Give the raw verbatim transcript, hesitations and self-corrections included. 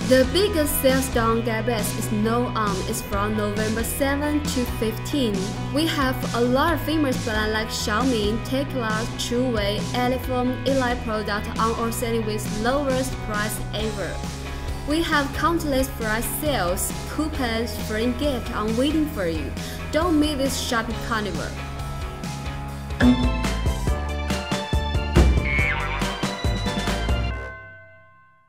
The biggest sales day on Gearbest is no on is from November seventh to fifteenth. We have a lot of famous brands like Xiaomi, Tekla, Truway, Elephant, Eli products on our selling with lowest price ever. We have countless flash sales, coupons, free gift on waiting for you. Don't miss this shopping carnival.